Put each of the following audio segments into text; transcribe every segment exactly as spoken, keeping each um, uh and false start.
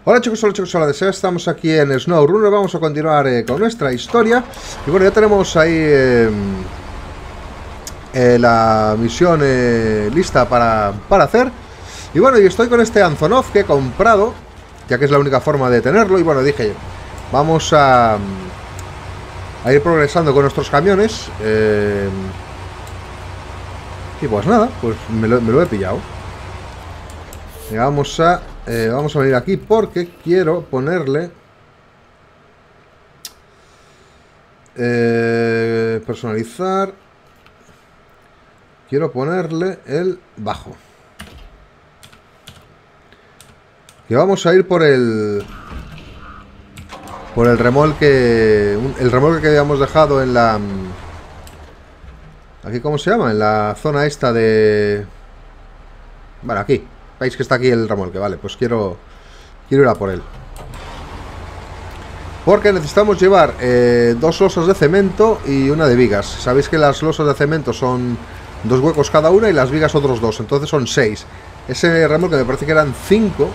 Hola chicos, hola chicos, hola de SEGA, estamos aquí en SnowRunner, vamos a continuar eh, con nuestra historia. Y bueno, ya tenemos ahí eh, eh, la misión eh, lista para, para hacer. Y bueno, y estoy con este Antonov que he comprado, ya que es la única forma de tenerlo. Y bueno, dije, vamos a, a ir progresando con nuestros camiones. Eh, y pues nada, pues me lo, me lo he pillado. Y vamos a... Eh, vamos a venir aquí porque quiero ponerle eh, personalizar. Quiero ponerle el bajo. Que vamos a ir por el por el remolque, el remolque que habíamos dejado en la aquí, ¿cómo se llama? En la zona esta de... Bueno, aquí. Veis que está aquí el remolque, vale, pues quiero quiero ir a por él. Porque necesitamos llevar eh, dos losas de cemento y una de vigas. Sabéis que las losas de cemento son dos huecos cada una y las vigas otros dos, entonces son seis. Ese remolque me parece que eran cinco.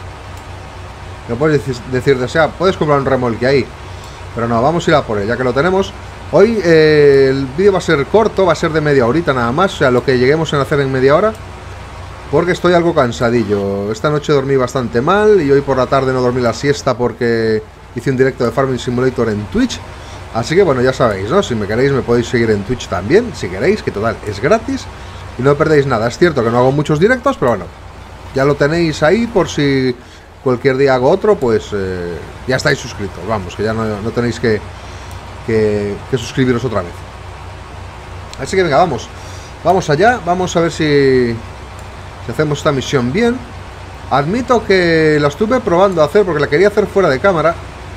No puedes decir, o sea, puedes comprar un remolque ahí, pero no, vamos a ir a por él, ya que lo tenemos. Hoy eh, el vídeo va a ser corto, va a ser de media horita nada más, o sea, lo que lleguemos a hacer en media hora. Porque estoy algo cansadillo. Esta noche dormí bastante mal y hoy por la tarde no dormí la siesta porque hice un directo de Farming Simulator en Twitch. Así que bueno, ya sabéis, ¿no? Si me queréis me podéis seguir en Twitch también, si queréis, que total, es gratis y no perdéis nada. Es cierto que no hago muchos directos, pero bueno, ya lo tenéis ahí por si cualquier día hago otro, pues eh, ya estáis suscritos. Vamos, que ya no, no tenéis que, que, que suscribiros otra vez. Así que venga, vamos. Vamos allá, vamos a ver si... Si hacemos esta misión bien. Admito que la estuve probando a hacer porque la quería hacer fuera de cámara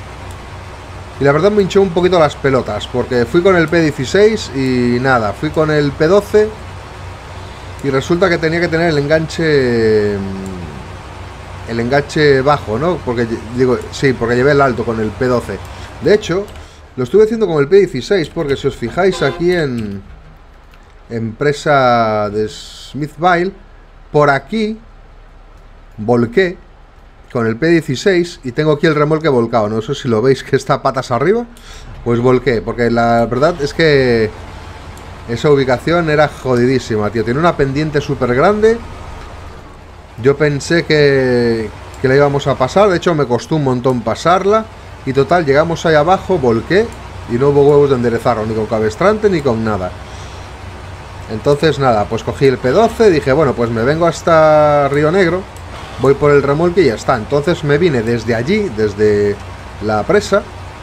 y la verdad me hinchó un poquito las pelotas, porque fui con el P dieciséis y nada, fui con el P doce y resulta que tenía que tener el enganche el enganche bajo, ¿no? Porque digo, sí, porque llevé el alto con el P doce. De hecho, lo estuve haciendo con el P dieciséis porque si os fijáis aquí en empresa de Smithville, por aquí volqué con el P dieciséis y tengo aquí el remolque volcado. No sé si lo veis que está patas arriba. Pues volqué, porque la verdad es que esa ubicación era jodidísima, tío. Tiene una pendiente súper grande. Yo pensé que, que la íbamos a pasar. De hecho me costó un montón pasarla. Y total, llegamos ahí abajo, volqué y no hubo huevos de enderezarlo, ni con cabestrante ni con nada. Entonces nada, pues cogí el P doce, dije, bueno, pues me vengo hasta Río Negro, voy por el remolque y ya está. Entonces me vine desde allí, desde la presa,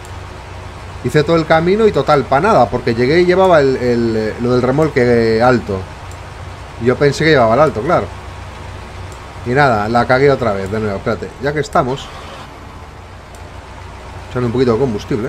hice todo el camino y total, para nada, porque llegué y llevaba el, el, lo del remolque alto. Y yo pensé que llevaba el alto, claro. Y nada, la cagué otra vez, de nuevo, espérate, ya que estamos, echando un poquito de combustible.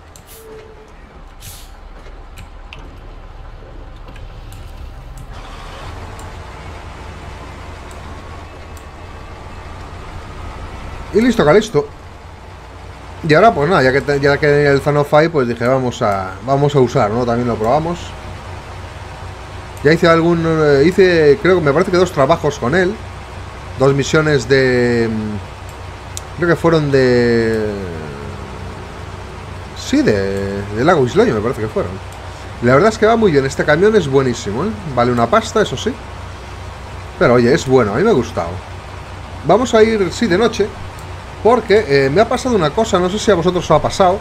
Y listo, Calisto. Y ahora pues nada, ya que te, ya que el Zanofai, pues dije vamos a vamos a usar, ¿no? También lo probamos. Ya hice algún eh, hice creo que me parece que dos trabajos con él, dos misiones de creo que fueron de sí, de, de Lago Isleño, me parece que fueron. Y la verdad es que va muy bien, este camión es buenísimo, ¿eh? Vale una pasta, eso sí. Pero oye, es bueno, a mí me ha gustado. Vamos a ir, sí, de noche. Porque eh, me ha pasado una cosa, no sé si a vosotros os ha pasado.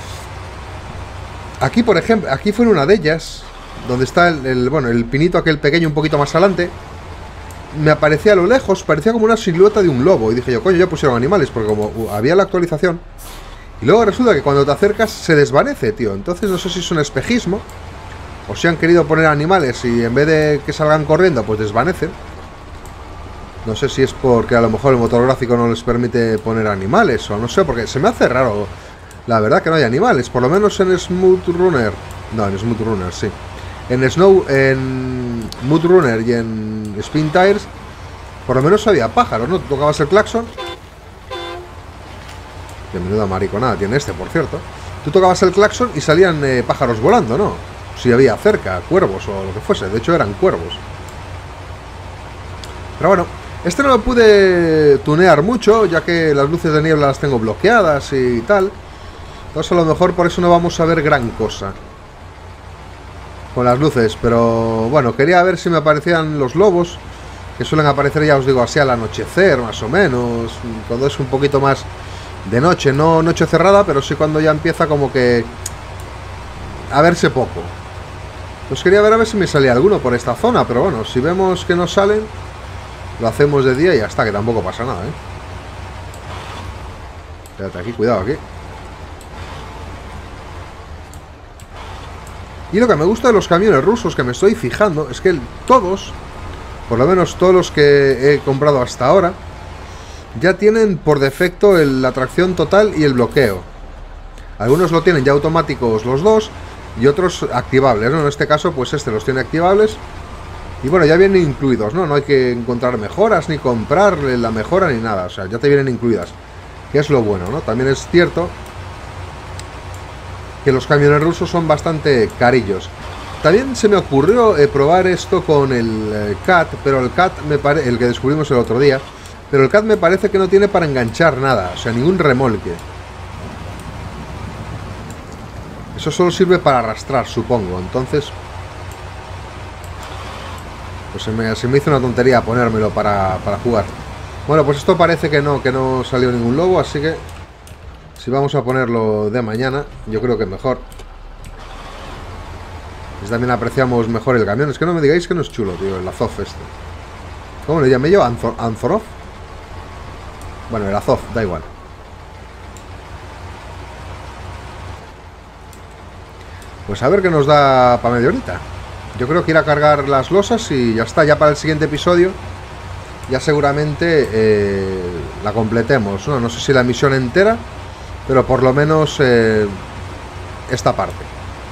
Aquí, por ejemplo, aquí fue en una de ellas, donde está el, el, bueno, el pinito aquel pequeño un poquito más adelante. Me aparecía a lo lejos, parecía como una silueta de un lobo. Y dije yo, coño, ya pusieron animales, porque como uh, había la actualización. Y luego resulta que cuando te acercas se desvanece, tío. Entonces no sé si es un espejismo, o si han querido poner animales y en vez de que salgan corriendo, pues desvanecen. No sé si es porque a lo mejor el motor gráfico no les permite poner animales o no sé, porque se me hace raro, la verdad, que no hay animales, por lo menos en Smooth Runner. No, en Smooth Runner, sí. En Snow, en Mud Runner y en Spin Tires, por lo menos había pájaros, ¿no? Tú tocabas el claxon. De menuda mariconada tiene este, por cierto. Tú tocabas el claxon y salían eh, pájaros volando, ¿no? Si había cerca, cuervos o lo que fuese. De hecho eran cuervos. Pero bueno, Este no lo pude tunear mucho, ya que las luces de niebla las tengo bloqueadas y tal. Entonces a lo mejor por eso no vamos a ver gran cosa con las luces. Pero bueno, quería ver si me aparecían los lobos, que suelen aparecer, ya os digo, así al anochecer, más o menos, cuando es un poquito más de noche. No noche cerrada, pero sí cuando ya empieza como que a verse poco. Pues quería ver a ver si me salía alguno por esta zona, pero bueno, si vemos que no salen, lo hacemos de día y ya está, que tampoco pasa nada, ¿eh? Espérate aquí, cuidado aquí. Y lo que me gusta de los camiones rusos, que me estoy fijando, es que todos, por lo menos todos los que he comprado hasta ahora, ya tienen por defecto el, la tracción total y el bloqueo. Algunos lo tienen ya automáticos los dos y otros activables, ¿no? En este caso, pues este los tiene activables. Y bueno, ya vienen incluidos, ¿no? No hay que encontrar mejoras, ni comprarle la mejora, ni nada. O sea, ya te vienen incluidas, que es lo bueno, ¿no? También es cierto que los camiones rusos son bastante carillos. También se me ocurrió eh, probar esto con el eh, C A T, pero el C A T, me pare el que descubrimos el otro día, pero el C A T me parece que no tiene para enganchar nada, o sea, ningún remolque. Eso solo sirve para arrastrar, supongo. Entonces, pues se me, se me hizo una tontería ponérmelo para, para jugar. Bueno, pues esto parece que no, que no salió ningún lobo, así que si vamos a ponerlo de mañana, yo creo que mejor. Pues también apreciamos mejor el camión. Es que no me digáis que no es chulo, tío, el Azov este. ¿Cómo le llamé yo? ¿Anzor ¿Anzorov? Bueno, el Azov, da igual. Pues a ver qué nos da para media horita. Yo creo que ir a cargar las losas y ya está. Ya para el siguiente episodio ya seguramente eh, la completemos, ¿no? No sé si la misión entera, pero por lo menos eh, esta parte.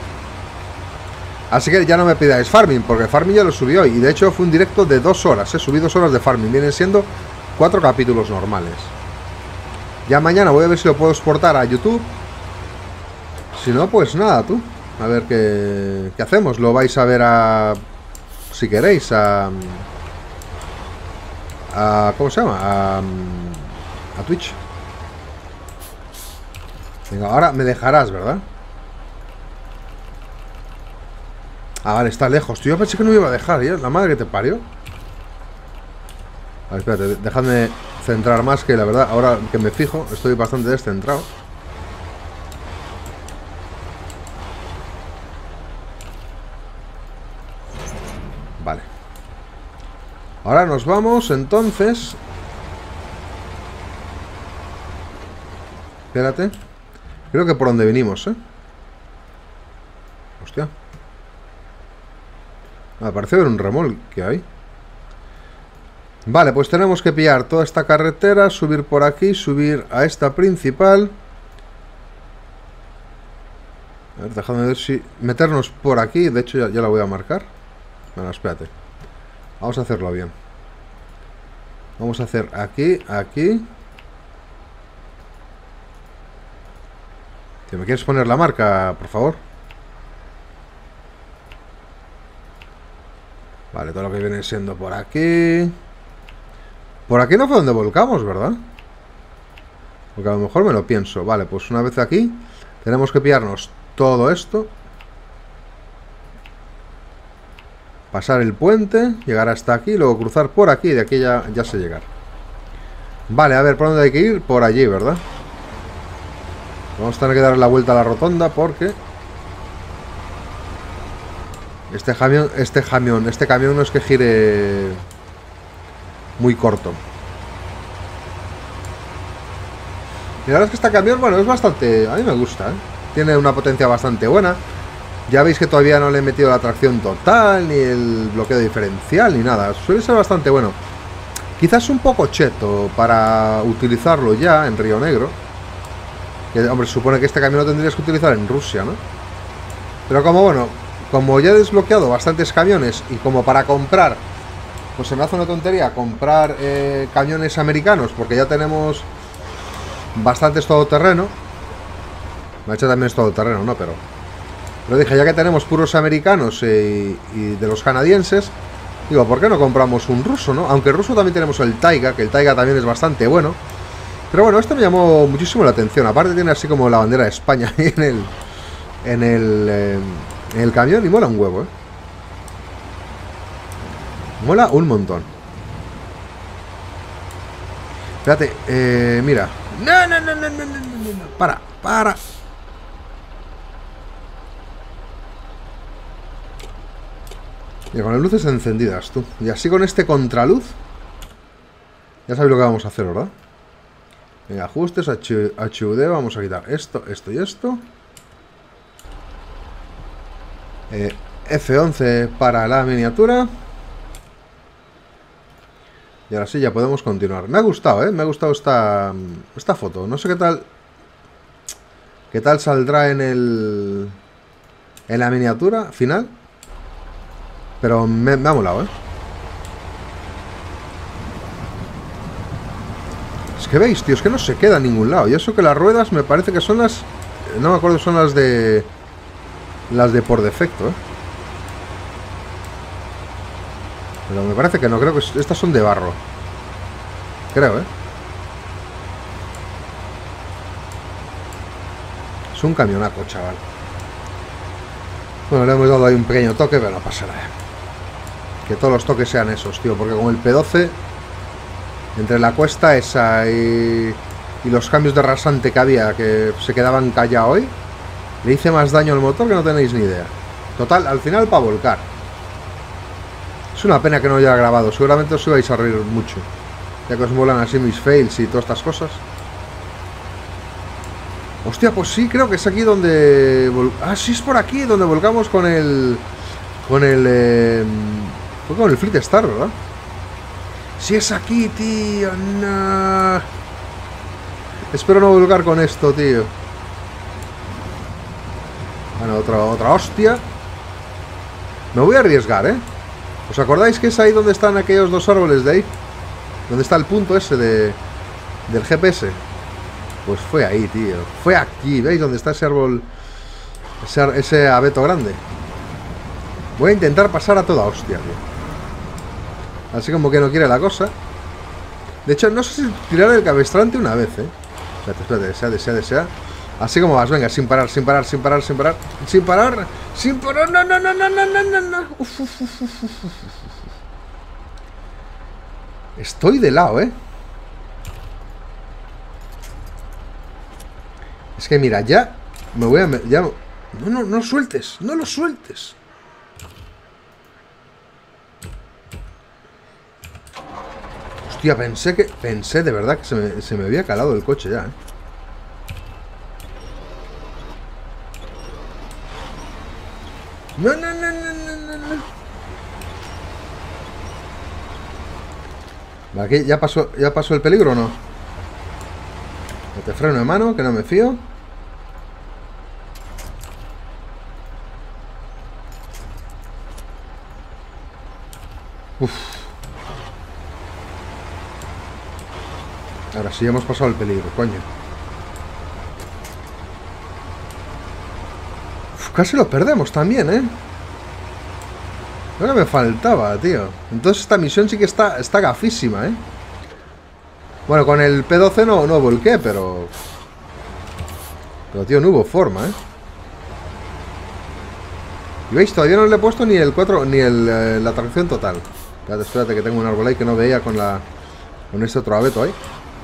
Así que ya no me pidáis farming, porque farming ya lo subí hoy. Y de hecho fue un directo de dos horas, ¿eh? Subí dos horas de farming. Vienen siendo cuatro capítulos normales. Ya mañana voy a ver si lo puedo exportar a YouTube. Si no, pues nada, tú. A ver qué, qué hacemos. Lo vais a ver a... Si queréis, a... a ¿cómo se llama? A, a Twitch. Venga, ahora me dejarás, ¿verdad? Ah, vale, está lejos. Tío, yo pensé que no me iba a dejar, ¿eh? La madre que te parió. A ver, espérate, dejadme centrar más, que la verdad, ahora que me fijo, estoy bastante descentrado. Vale. Ahora nos vamos, entonces. Espérate. Creo que por donde venimos, ¿eh? Hostia. Me parece ver un remolque ahí. Vale, pues tenemos que pillar toda esta carretera, subir por aquí, subir a esta principal. A ver, déjame ver si... meternos por aquí, de hecho ya, ya la voy a marcar. Bueno, espérate. Vamos a hacerlo bien. Vamos a hacer aquí, aquí. ¿Me quieres poner la marca, por favor? Vale, todo lo que viene siendo por aquí. Por aquí no fue donde volcamos, ¿verdad? Porque a lo mejor me lo pienso. Vale, pues una vez aquí tenemos que pillarnos todo esto, pasar el puente, llegar hasta aquí, luego cruzar por aquí y de aquí ya, ya sé llegar. Vale, a ver, ¿por dónde hay que ir? Por allí, ¿verdad? Vamos a tener que dar la vuelta a la rotonda porque Este camión, este camión, este camión no es que gire muy corto. Y la verdad es que este camión, bueno, es bastante... A mí me gusta, ¿eh? Tiene una potencia bastante buena. Ya veis que todavía no le he metido la tracción total, ni el bloqueo diferencial, ni nada. Suele ser bastante bueno. Quizás un poco cheto para utilizarlo ya en Río Negro. Que, hombre, supone que este camión lo tendrías que utilizar en Rusia, ¿no? Pero como, bueno... Como ya he desbloqueado bastantes camiones y como para comprar, pues se me hace una tontería comprar eh, camiones americanos, porque ya tenemos bastantes todoterreno. Me ha hecho también es todoterreno, ¿no? Pero, pero dije, ya que tenemos puros americanos eh, y de los canadienses, Digo, ¿por qué no compramos un ruso, no? Aunque ruso también tenemos el Taiga, que el Taiga también es bastante bueno. Pero bueno, esto me llamó muchísimo la atención. Aparte tiene así como la bandera de España ahí en el... En el... Eh, en el camión y mola un huevo, ¿eh? Mola un montón. Espérate, eh, mira. No, no, no, no, no, no, no, no. Para, para. Mira, con las luces encendidas, tú. Y así con este contraluz. Ya sabéis lo que vamos a hacer, ¿verdad? Venga, ajustes, H U D. Vamos a quitar esto, esto y esto. Eh, F once para la miniatura. Y ahora sí, ya podemos continuar. Me ha gustado, ¿eh? Me ha gustado esta, esta foto. No sé qué tal... ¿Qué tal saldrá en el... En la miniatura final? Pero me, me ha molado, ¿eh? Es que veis, tío, es que no se queda en ningún lado. Y eso que las ruedas me parece que son las... No me acuerdo, son las de... Las de por defecto, ¿eh? Pero me parece que no, creo que estas son de barro. Creo, ¿eh? Es un camionaco, chaval. Bueno, le hemos dado ahí un pequeño toque, pero no pasa nada. Que todos los toques sean esos, tío. Porque con el P doce, entre la cuesta esa y, y los cambios de rasante que había, que se quedaban callados hoy, le hice más daño al motor que no tenéis ni idea. Total, al final para volcar. Es una pena que no haya grabado. Seguramente os ibais a reír mucho, ya que os molan así mis fails y todas estas cosas. Hostia, pues sí, creo que es aquí donde... Ah, sí, es por aquí donde volcamos con el... Con el... Eh... Fue con el Fleet Star, ¿verdad? Sí, es aquí, tío. No. Espero no volcar con esto, tío. Bueno, otra, otra hostia. Me voy a arriesgar, ¿eh? ¿Os acordáis que es ahí donde están aquellos dos árboles de ahí? ¿Dónde está el punto ese de... del G P S? Pues fue ahí, tío. Fue aquí, ¿veis? Donde está ese árbol... Ese, ese abeto grande. Voy a intentar pasar a toda hostia, tío. Así como que no quiere la cosa. De hecho, no sé si tirar el cabestrante una vez, ¿eh? Espérate, espérate, desea, desea, desea. Así como vas, venga, sin parar, sin parar, sin parar, sin parar. Sin parar, sin parar, no, no, no, no, no, no, no, no. Uf, uf, uf, uf, uf. Estoy de lado, ¿eh? Es que mira, ya me voy a... Ya, no, no, no lo sueltes, no lo sueltes. Hostia, pensé que... Pensé de verdad que se me, se me había calado el coche ya, ¿eh? No, no, no, no, no, no. Vale, aquí ya pasó, ya pasó el peligro, ¿o no? Te freno de mano, que no me fío. Uf. Ahora sí hemos pasado el peligro, coño. Uf, casi lo perdemos también, ¿eh? Lo que me faltaba, tío. Entonces esta misión sí que está, está gafísima, ¿eh? Bueno, con el P doce no, no volqué, pero... Pero, tío, no hubo forma, ¿eh? Y veis, todavía no le he puesto ni el cuatro, ni el, eh, la tracción total. Espérate, espérate, que tengo un árbol ahí que no veía con la... Con este otro abeto ahí.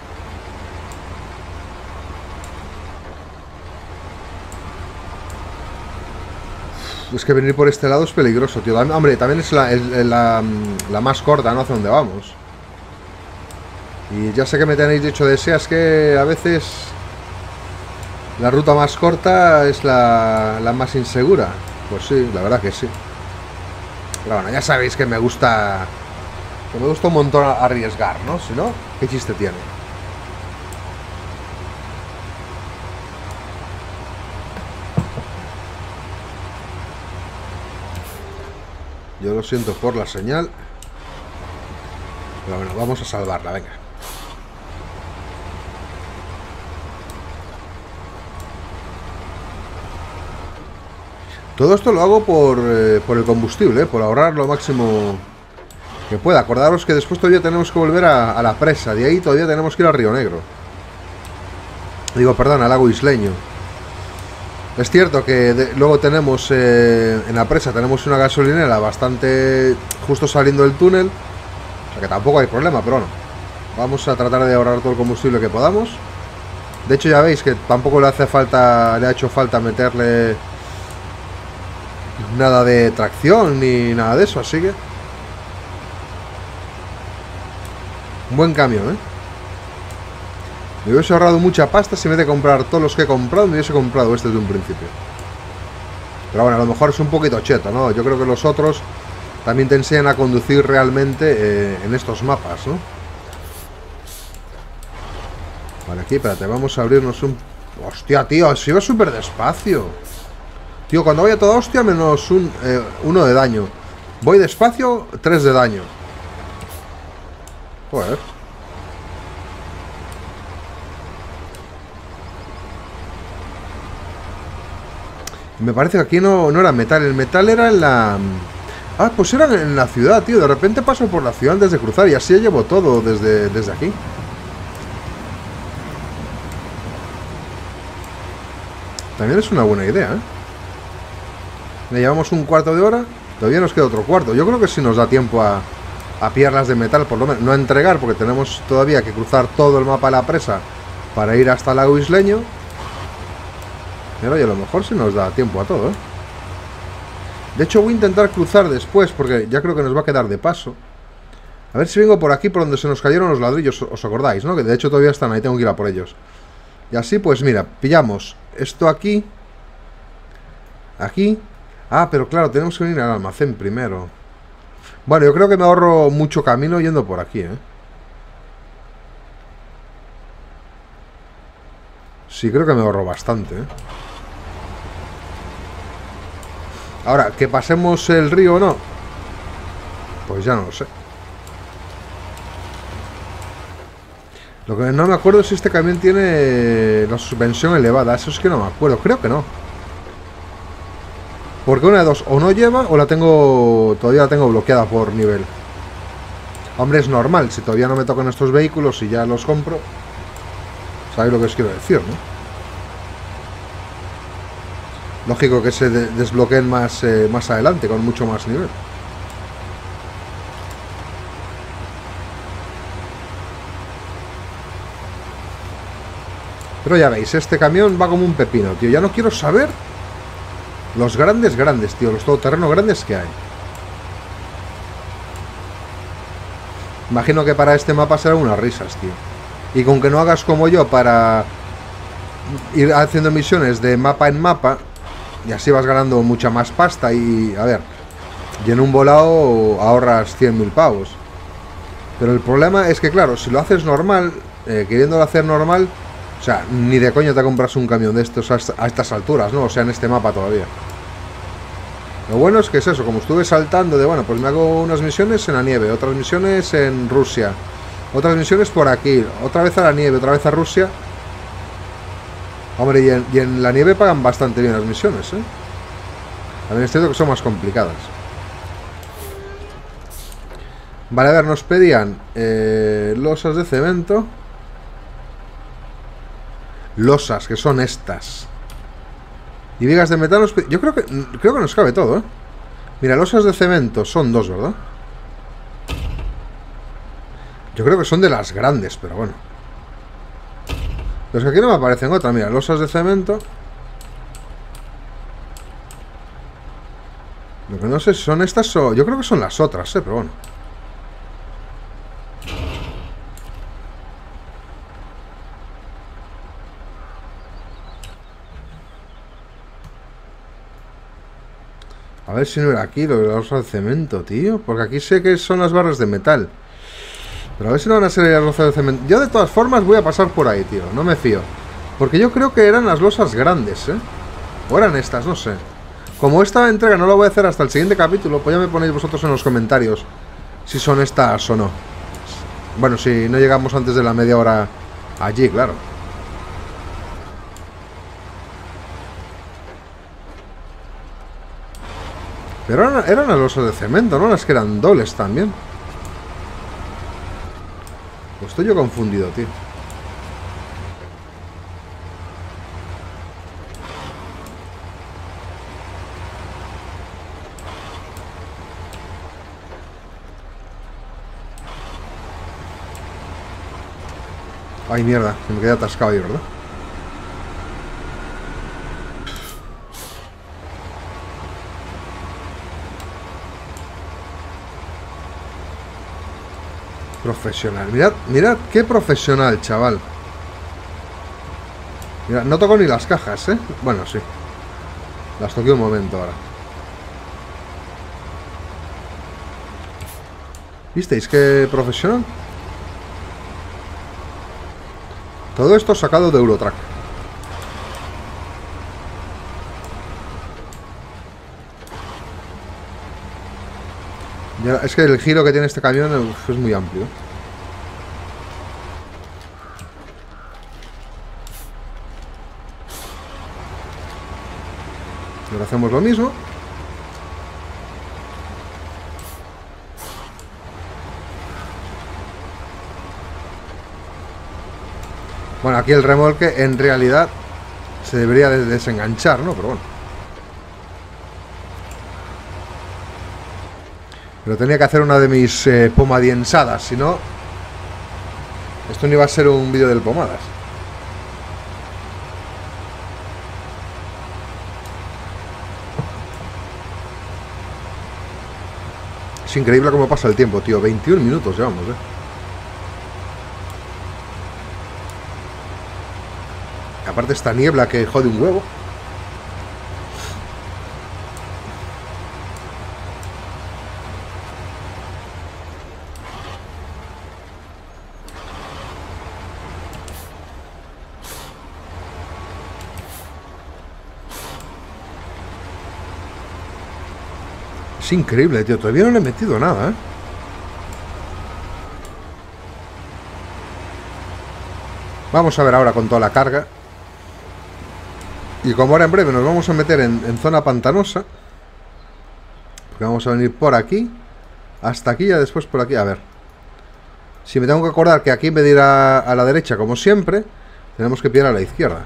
Es que venir por este lado es peligroso, tío. Hombre, también es la, es la, la más corta, ¿no? Hacia donde vamos. Y ya sé que me tenéis dicho deseas que a veces la ruta más corta es la, la más insegura. Pues sí, la verdad que sí. Pero bueno, ya sabéis que me gusta... Que me gusta un montón arriesgar, ¿no? Si no, ¿qué chiste tiene? Yo lo siento por la señal. Pero bueno, vamos a salvarla, venga. Todo esto lo hago por, eh, por el combustible, ¿eh? Por ahorrar lo máximo Que pueda, acordaros que después todavía tenemos que volver a, a la presa. De ahí todavía tenemos que ir a Río Negro. Digo, perdón, al lago Isleño. Es cierto que de, luego tenemos eh, en la presa tenemos una gasolinera bastante justo saliendo del túnel. O sea que tampoco hay problema, pero bueno. Vamos a tratar de ahorrar todo el combustible que podamos. De hecho ya veis que tampoco le hace falta, le ha hecho falta meterle nada de tracción ni nada de eso, así que... Un buen cambio, ¿eh? Me hubiese ahorrado mucha pasta si en vez de comprar todos los que he comprado, me hubiese comprado este desde un principio. Pero bueno, a lo mejor es un poquito cheto, ¿no? Yo creo que los otros también te enseñan a conducir realmente eh, en estos mapas, ¿no? Vale, aquí, espérate, vamos a abrirnos un... Hostia, tío, si va súper despacio. Tío, cuando vaya toda hostia, menos un, eh, uno de daño. Voy despacio, tres de daño. Joder. Me parece que aquí no, no era metal. El metal era en la... Ah, pues era en la ciudad, tío. De repente paso por la ciudad antes de cruzar y así ya llevo todo desde, desde aquí. También es una buena idea, ¿eh? Le llevamos un cuarto de hora. Todavía nos queda otro cuarto. Yo creo que sí nos da tiempo a... a pillarlas de metal, por lo menos. No a entregar, porque tenemos todavía que cruzar todo el mapa de la presa para ir hasta el lago Isleño. Pero y a lo mejor sí nos da tiempo a todo, ¿eh? De hecho voy a intentar cruzar después, porque ya creo que nos va a quedar de paso. A ver si vengo por aquí, por donde se nos cayeron los ladrillos. ¿Os acordáis, no? Que de hecho todavía están ahí, tengo que ir a por ellos. Y así pues mira, pillamos esto aquí. Aquí. Ah, pero claro, tenemos que venir al almacén primero. Bueno, yo creo que me ahorro mucho camino yendo por aquí, ¿eh? Sí, creo que me ahorro bastante, ¿eh? Ahora, que pasemos el río o no, pues ya no lo sé. Lo que no me acuerdo es si este camión tiene la suspensión elevada. Eso es que no me acuerdo, creo que no. Porque una de dos, o no lleva o la tengo, todavía la tengo bloqueada por nivel. Hombre, es normal, si todavía no me tocan estos vehículos y ya los compro. ¿Sabéis lo que os quiero decir, no? Lógico que se de desbloqueen más, eh, más adelante, con mucho más nivel. Pero ya veis, este camión va como un pepino, tío. Ya no quiero saber los grandes, grandes, tío. Los todoterrenos grandes que hay. Imagino que para este mapa serán unas risas, tío. Y con que no hagas como yo para ir haciendo misiones de mapa en mapa, y así vas ganando mucha más pasta. Y, a ver, y en un volado ahorras cien mil pavos. Pero el problema es que, claro, si lo haces normal, eh, queriéndolo hacer normal, o sea, ni de coño te compras un camión de estos a, a estas alturas, ¿no? O sea, en este mapa todavía. Lo bueno es que es eso, como estuve saltando de, bueno, pues me hago unas misiones en la nieve, otras misiones en Rusia, otras misiones por aquí, otra vez a la nieve, otra vez a Rusia. Hombre, y en, y en la nieve pagan bastante bien las misiones, ¿eh? También es cierto que son más complicadas. Vale, a ver, nos pedían eh, losas de cemento. Losas, que son estas. Y vigas de metal. Yo creo que creo que nos cabe todo, ¿eh? Mira, losas de cemento son dos, ¿verdad? Yo creo que son de las grandes, pero bueno. Pero es que aquí no me aparecen otras. Mira, losas de cemento. Lo que no sé si son estas o... Yo creo que son las otras, ¿eh? Pero bueno. A ver si no era aquí lo de las losas de cemento, tío. Porque aquí sé que son las barras de metal. Pero a ver si no van a ser las losas de cemento. Yo de todas formas voy a pasar por ahí, tío. No me fío. Porque yo creo que eran las losas grandes, ¿eh? O eran estas, no sé. Como esta entrega no la voy a hacer hasta el siguiente capítulo, pues ya me ponéis vosotros en los comentarios si son estas o no. Bueno, si no llegamos antes de la media hora allí, claro. Pero eran, eran las losas de cemento, ¿no? Las que eran dobles también. Pues estoy yo confundido, tío. Ay, mierda, se me quedé atascado ahí, ¿verdad? Profesional, mirad, mirad qué profesional, chaval. Mira, no toco ni las cajas, ¿eh? Bueno, sí. Las toqué un momento ahora. ¿Visteis qué profesional? Todo esto sacado de Eurotrack. Ya, es que el giro que tiene este camión uf, es muy amplio. Ahora hacemos lo mismo. Bueno, aquí el remolque en realidad se debería de desenganchar, ¿no? Pero bueno. Pero tenía que hacer una de mis eh, pomadiensadas, si no... Esto no iba a ser un vídeo del pomadas. Es increíble cómo pasa el tiempo, tío. veintiún minutos llevamos, eh. Aparte esta niebla que jode un huevo. Es increíble, tío. Todavía no le he metido nada, ¿eh? Vamos a ver ahora con toda la carga. Y como ahora en breve nos vamos a meter en, en zona pantanosa, porque vamos a venir por aquí, hasta aquí y después por aquí. A ver. Si me tengo que acordar que aquí en vez de ir a, a la derecha, como siempre, tenemos que pillar a la izquierda.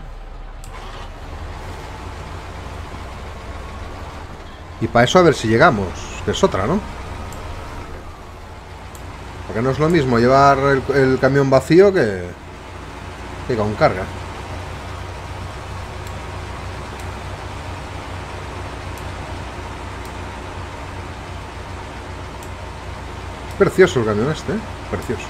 Y para eso a ver si llegamos, que es otra, ¿no? Porque no es lo mismo llevar el, el camión vacío que, que con carga. Precioso el camión este, ¿eh? Precioso.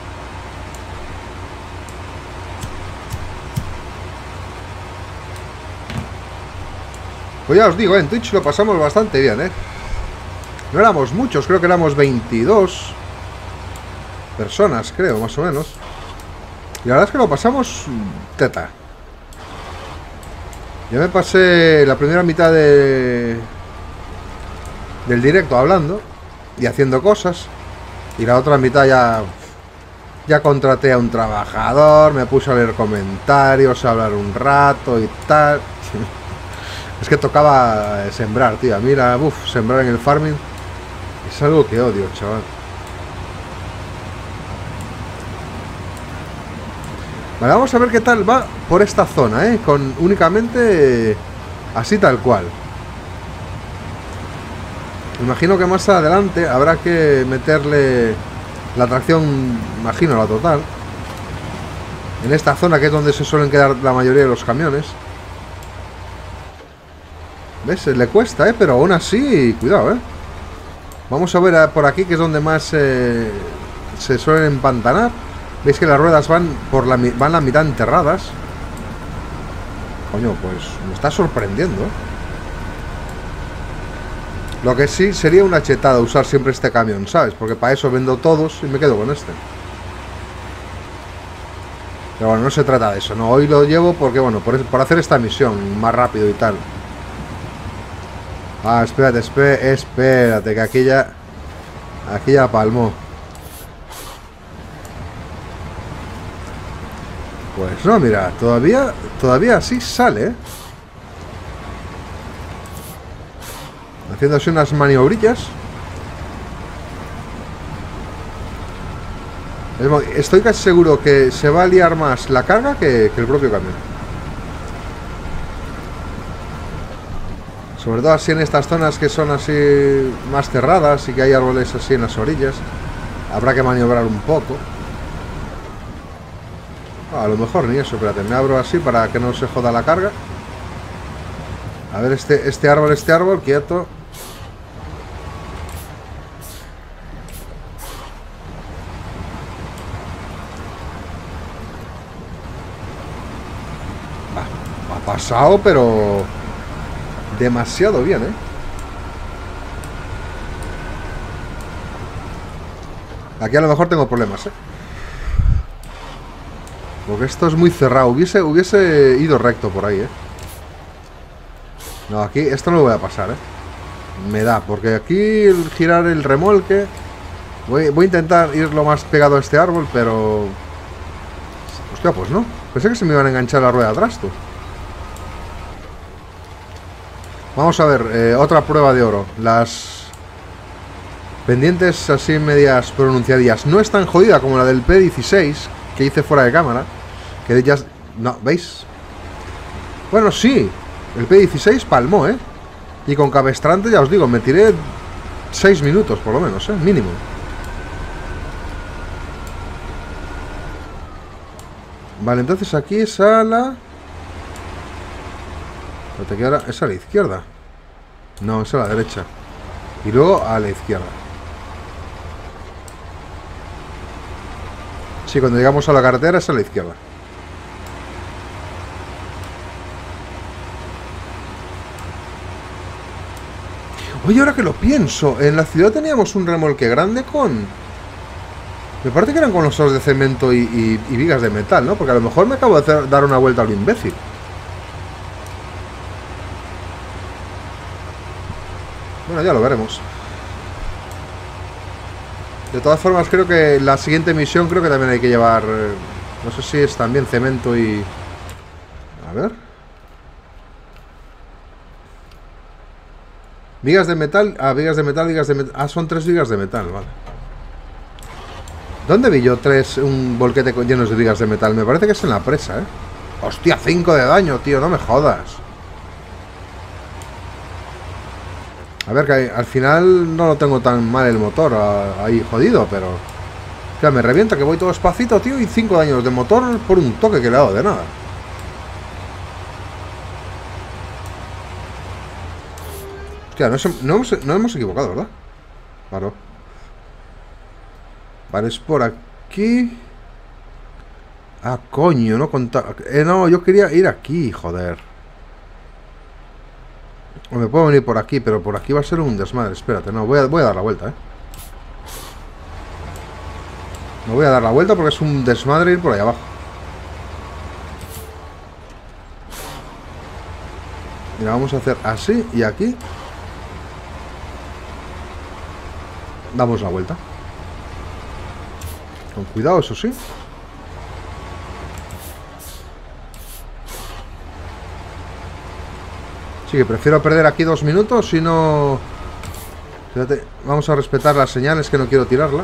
Pues ya os digo, ¿eh? En Twitch lo pasamos bastante bien, ¿eh? No éramos muchos, creo que éramos veintidós personas, creo, más o menos. Y la verdad es que lo pasamos teta. Ya me pasé la primera mitad de... del directo hablando y haciendo cosas. Y la otra mitad ya... Ya contraté a un trabajador, me puse a leer comentarios, a hablar un rato y tal. Es que tocaba sembrar, tío. A mí la... Uf, sembrar en el farming es algo que odio, chaval. Vale, vamos a ver qué tal va por esta zona, ¿eh? Con únicamente así tal cual. Imagino que más adelante habrá que meterle la tracción, imagino, la total. En esta zona que es donde se suelen quedar la mayoría de los camiones. ¿Ves? Le cuesta, ¿eh? Pero aún así, cuidado, ¿eh? Vamos a ver a, por aquí, que es donde más eh, se suelen empantanar. Veis que las ruedas van por la, van la mitad enterradas. Coño, pues me está sorprendiendo. Lo que sí sería una chetada usar siempre este camión, ¿sabes? Porque para eso vendo todos y me quedo con este. Pero bueno, no se trata de eso, ¿no? Hoy lo llevo porque, bueno, por, por hacer esta misión más rápido y tal. Ah, espérate, espérate, espérate, que aquí ya... Aquí ya palmó. Pues no, mira, todavía, todavía sí sale, ¿eh? Haciendo así unas maniobrillas. Estoy casi seguro que se va a liar más la carga que, que el propio camión. Sobre todo así en estas zonas que son así más cerradas y que hay árboles así en las orillas. Habrá que maniobrar un poco. Ah, a lo mejor ni eso, espérate, me abro así para que no se joda la carga. A ver, este, este árbol, este árbol, quieto. Ha pasado, pero demasiado bien, ¿eh? Aquí a lo mejor tengo problemas, ¿eh? Porque esto es muy cerrado. Hubiese, hubiese ido recto por ahí, ¿eh? No, aquí esto no lo voy a pasar, ¿eh? Me da, porque aquí el girar el remolque... Voy, voy a intentar ir lo más pegado a este árbol, pero... Hostia, pues no. Pensé que se me iban a enganchar la rueda atrás, tú. Vamos a ver, eh, otra prueba de oro. Las pendientes así medias pronunciadillas. No es tan jodida como la del P dieciséis que hice fuera de cámara. Que ya... No, ¿veis? Bueno, sí. El P dieciséis palmó, ¿eh? Y con cabestrante, ya os digo, me tiré seis minutos por lo menos, ¿eh? Mínimo. Vale, entonces aquí es a la... ¿Es a la izquierda? No, es a la derecha. Y luego a la izquierda. Sí, cuando llegamos a la carretera es a la izquierda. Oye, ahora que lo pienso, en la ciudad teníamos un remolque grande con... Me parece que eran con los osos de cemento y, y, y vigas de metal, ¿no? Porque a lo mejor me acabo de hacer, dar una vuelta a lo imbécil. Bueno, ya lo veremos. De todas formas, creo que la siguiente misión creo que también hay que llevar... Eh, no sé si es también cemento y... A ver... Vigas de metal... Ah, vigas de metal, vigas de metal... Ah, son tres vigas de metal, vale. ¿Dónde vi yo tres... un bolquete con llenos de vigas de metal? Me parece que es en la presa, ¿eh? Hostia, cinco de daño, tío, no me jodas. A ver, que al final no lo tengo tan mal el motor ahí jodido, pero... Ya me revienta que voy todo despacito, tío, y cinco daños de motor por un toque que le he dado de nada. Hostia, no, es, no, hemos, no hemos equivocado, ¿verdad? Claro. Vale, es por aquí... Ah, coño, no contaba... Eh, no, yo quería ir aquí, joder. O me puedo venir por aquí, pero por aquí va a ser un desmadre. Espérate, no, voy a, voy a dar la vuelta, ¿eh? Me voy a dar la vuelta porque es un desmadre ir por ahí abajo. Mira, vamos a hacer así y aquí. Damos la vuelta. Con cuidado, eso sí. Sí, que prefiero perder aquí dos minutos si no... Fíjate, vamos a respetar las señales, que no quiero tirarla.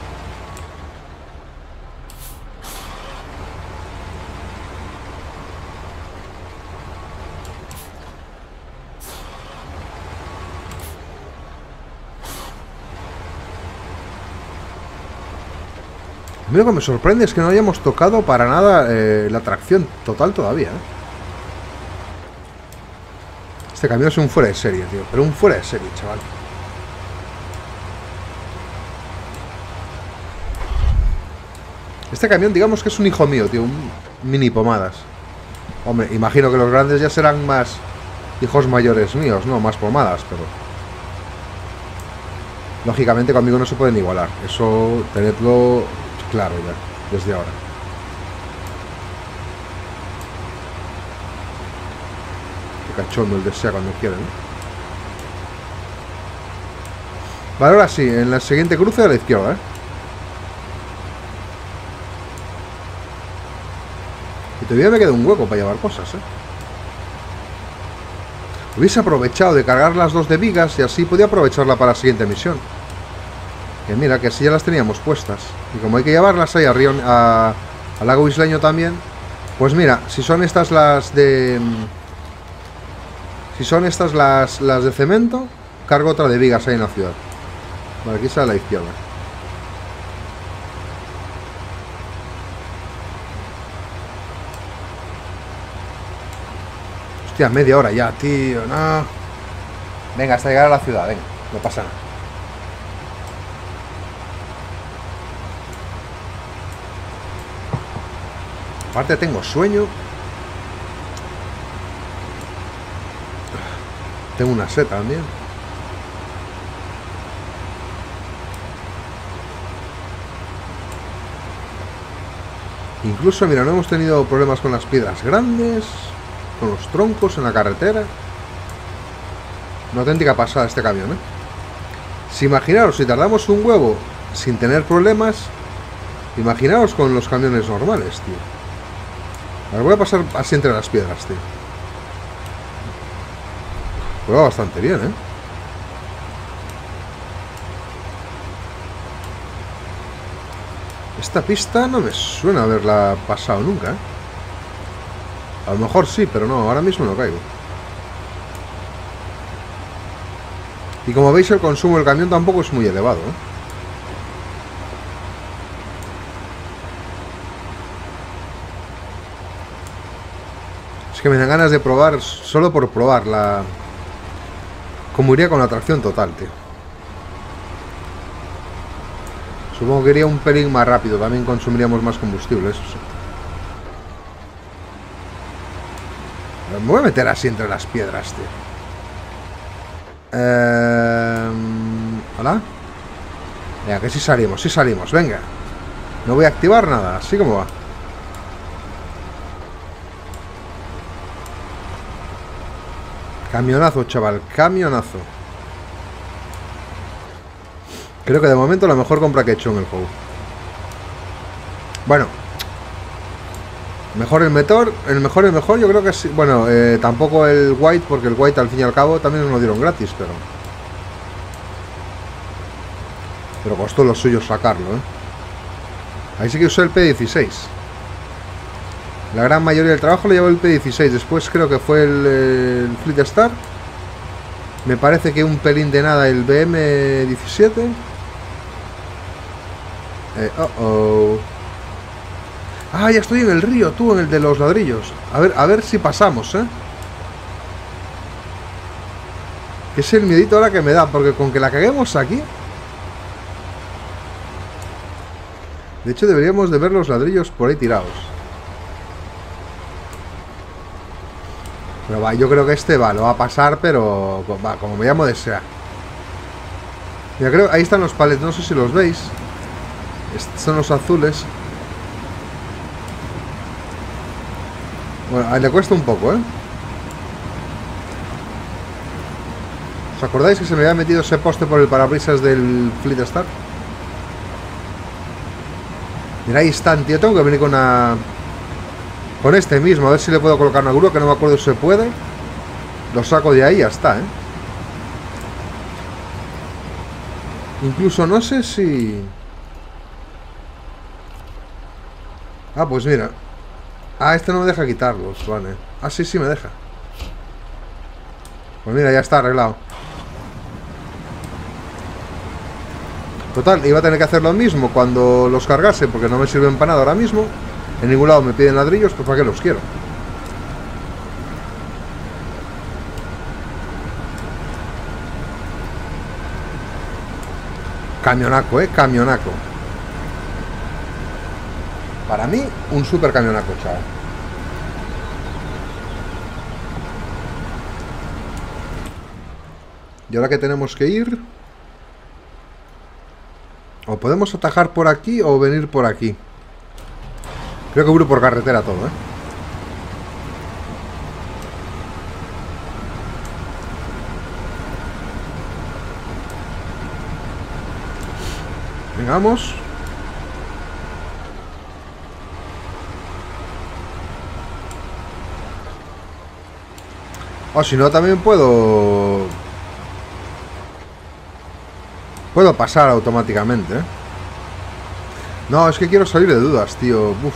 A mí lo que me sorprende es que no hayamos tocado para nada eh, la tracción total todavía, ¿eh? Este camión es un fuera de serie, tío. Pero un fuera de serie, chaval. Este camión, digamos que es un hijo mío, tío. Un mini pomadas. Hombre, imagino que los grandes ya serán más hijos mayores míos, ¿no? Más pomadas, pero... Lógicamente conmigo no se pueden igualar. Eso, tenedlo claro ya, desde ahora. Cachondo el desea cuando quieren, ¿no? Vale, ahora sí, en la siguiente cruce a la izquierda, ¿eh? Y todavía me queda un hueco para llevar cosas, ¿eh? Hubiese aprovechado de cargar las dos de vigas y así podía aprovecharla para la siguiente misión. Que mira, que sí ya las teníamos puestas. Y como hay que llevarlas ahí a Río, a, al lago isleño también. Pues mira, si son estas las de... Si son estas las, las de cemento, cargo otra de vigas ahí en la ciudad. Vale, aquí sale a la izquierda. Hostia, media hora ya, tío, no. Venga, hasta llegar a la ciudad, venga, no pasa nada. Aparte tengo sueño. Tengo una sed también. Incluso, mira, no hemos tenido problemas con las piedras grandes, con los troncos en la carretera. Una auténtica pasada este camión, ¿eh? Si imaginaros, si tardamos un huevo sin tener problemas, imaginaos con los camiones normales, tío. Ahora voy a pasar así entre las piedras, tío. Pues va bastante bien, ¿eh? Esta pista no me suena haberla pasado nunca, ¿eh? A lo mejor sí, pero no, ahora mismo no caigo. Y como veis, el consumo del camión tampoco es muy elevado, ¿eh? Es que me dan ganas de probar, solo por probar la... Cómo iría con la tracción total, tío. Supongo que iría un pelín más rápido, también consumiríamos más combustible, eso sí. Me voy a meter así entre las piedras, tío. Eh... ¿Hola? Venga, que sí salimos, sí salimos, venga. No voy a activar nada, así como va. Camionazo, chaval, camionazo. Creo que de momento la mejor compra que he hecho en el juego. Bueno, mejor el motor, el mejor, el mejor, yo creo que sí. Bueno, eh, tampoco el White, porque el White al fin y al cabo también nos lo dieron gratis, pero... Pero costó lo suyo sacarlo, ¿eh? Ahí sí que usé el P dieciséis. La gran mayoría del trabajo lo llevó el P dieciséis. Después creo que fue el, el Fleet Star. Me parece que un pelín de nada el B M diecisiete. Eh, oh, oh. Ah, ya estoy en el río, tú, en el de los ladrillos. A ver, a ver si pasamos, ¿eh? Es el miedito ahora que me da, porque con que la caguemos aquí... De hecho, deberíamos de ver los ladrillos por ahí tirados. Pero va, yo creo que este va, lo va a pasar, pero va, como me llamo desea. Mira, creo, ahí están los palets, no sé si los veis. Estos son los azules. Bueno, ahí le cuesta un poco, ¿eh? ¿Os acordáis que se me había metido ese poste por el parabrisas del Fleet Star? Mira, ahí están, tío, tengo que venir con una... Con este mismo, a ver si le puedo colocar una grúa, que no me acuerdo si se puede. Lo saco de ahí y ya está, ¿eh? Incluso no sé si... Ah, pues mira. Ah, este no me deja quitarlos, vale. Ah, sí, sí me deja. Pues mira, ya está arreglado. Total, iba a tener que hacer lo mismo cuando los cargase, porque no me sirven para nada ahora mismo. En ningún lado me piden ladrillos, pues ¿para qué los quiero? Camionaco, eh, camionaco. Para mí, un super camionaco, chaval. ¿Y ahora qué tenemos que ir? O podemos atajar por aquí o venir por aquí. Creo que voy por carretera todo, ¿eh? Vengamos. O si no, también puedo... Puedo pasar automáticamente, ¿eh? No, es que quiero salir de dudas, tío. Uf.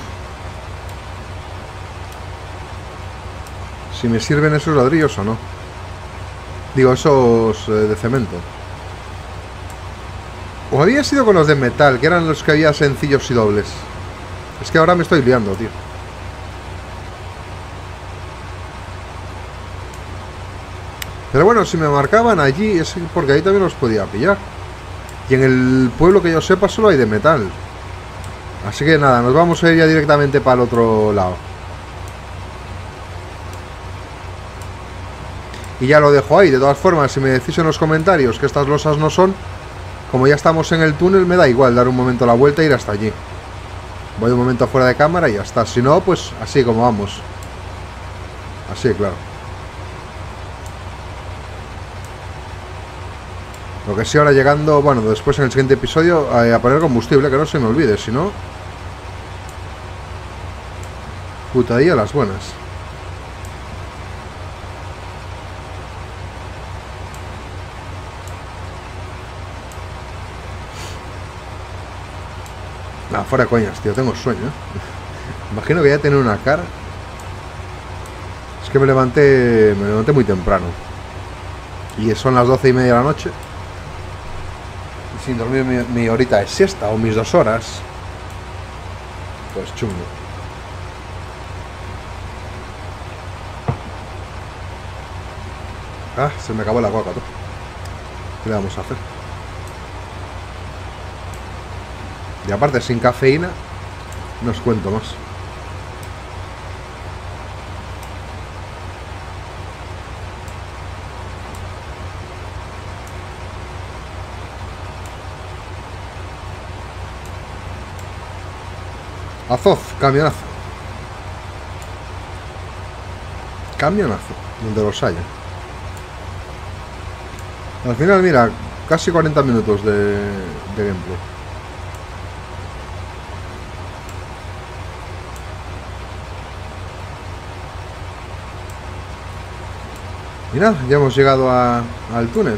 Si me sirven esos ladrillos o no. Digo, esos eh, de cemento. O había sido con los de metal, que eran los que había sencillos y dobles. Es que ahora me estoy liando, tío. Pero bueno, si me marcaban allí, es porque ahí también los podía pillar. Y en el pueblo que yo sepa solo hay de metal. Así que nada, nos vamos a ir ya directamente para el otro lado. Y ya lo dejo ahí. De todas formas, si me decís en los comentarios que estas losas no son, como ya estamos en el túnel, me da igual dar un momento la vuelta e ir hasta allí. Voy un momento fuera de cámara y ya está. Si no, pues así como vamos. Así, claro. Lo que sí, ahora llegando, bueno, después en el siguiente episodio, a, a poner combustible, que no se me olvide, si no... Putadilla las buenas. Ah, fuera coñas, tío, tengo sueño, ¿eh? Imagino que ya tener una cara. Es que me levanté, me levanté muy temprano. Y son las doce y media de la noche. Y sin dormir mi, mi horita de siesta o mis dos horas. Pues chungo. Ah, se me acabó la coca, tú. ¿Qué le vamos a hacer? Y aparte, sin cafeína, no os cuento más. Azoz, camionazo. Camionazo, donde los haya. Al final, mira, casi cuarenta minutos de, de gameplay. Mirad, ya hemos llegado a, al túnel.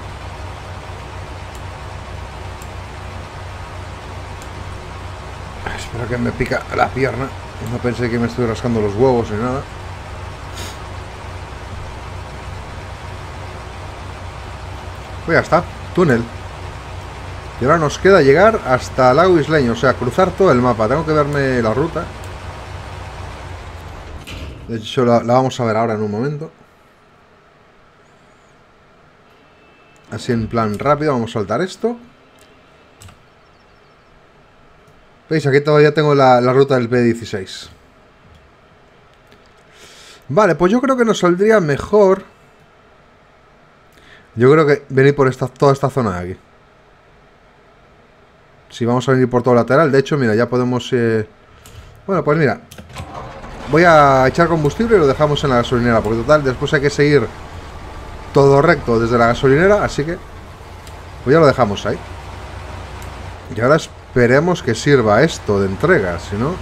Espero que me pica la pierna. No pensé que me estoy rascando los huevos ni nada. Pues ya está, túnel. Y ahora nos queda llegar hasta Lago Isleño, o sea, cruzar todo el mapa. Tengo que verme la ruta. De hecho, la, la vamos a ver ahora en un momento. Así en plan rápido, vamos a saltar esto. ¿Veis? Aquí todavía tengo la, la ruta del P dieciséis. Vale, pues yo creo que nos saldría mejor. Yo creo que venir por esta, toda esta zona de aquí. Si vamos a venir por todo lateral. De hecho, mira, ya podemos... Eh... Bueno, pues mira. Voy a echar combustible y lo dejamos en la gasolinera. Porque total, después hay que seguir todo recto desde la gasolinera. Así que... pues ya lo dejamos ahí. Y ahora esperemos que sirva esto de entrega. Si no...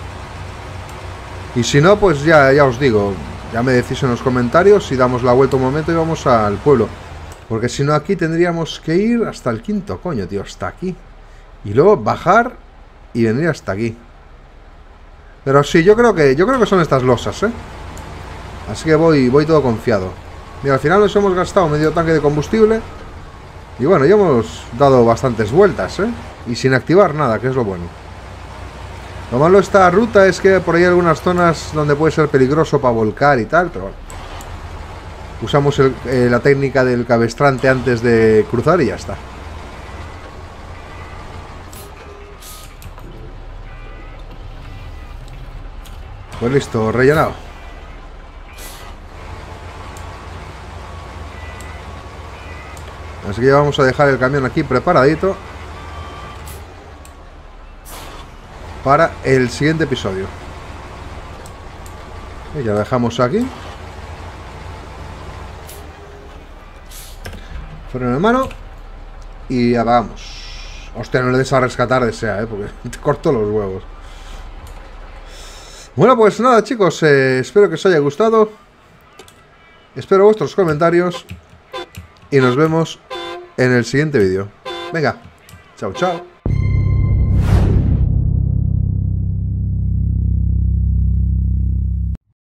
Y si no, pues ya, ya os digo. Ya me decís en los comentarios y damos la vuelta un momento y vamos al pueblo. Porque si no, aquí tendríamos que ir hasta el quinto, coño, tío, hasta aquí. Y luego bajar y venir hasta aquí. Pero sí, yo creo que yo creo que son estas losas, ¿eh? Así que voy, voy todo confiado. Mira, al final nos hemos gastado medio tanque de combustible. Y bueno, ya hemos dado bastantes vueltas, ¿eh? Y sin activar nada, que es lo bueno. Lo malo de esta ruta es que por ahí hay algunas zonas donde puede ser peligroso para volcar y tal, pero bueno. Usamos el, eh, la técnica del cabestrante antes de cruzar y ya está. Pues listo, rellenado. Así que ya vamos a dejar el camión aquí preparadito para el siguiente episodio. Y ya lo dejamos aquí. Freno en mano. Y apagamos. Hostia, no le des a rescatar desea, eh, porque te corto los huevos. Bueno, pues nada, chicos, eh, espero que os haya gustado. Espero vuestros comentarios. Y nos vemos en el siguiente vídeo. Venga, chao, chao.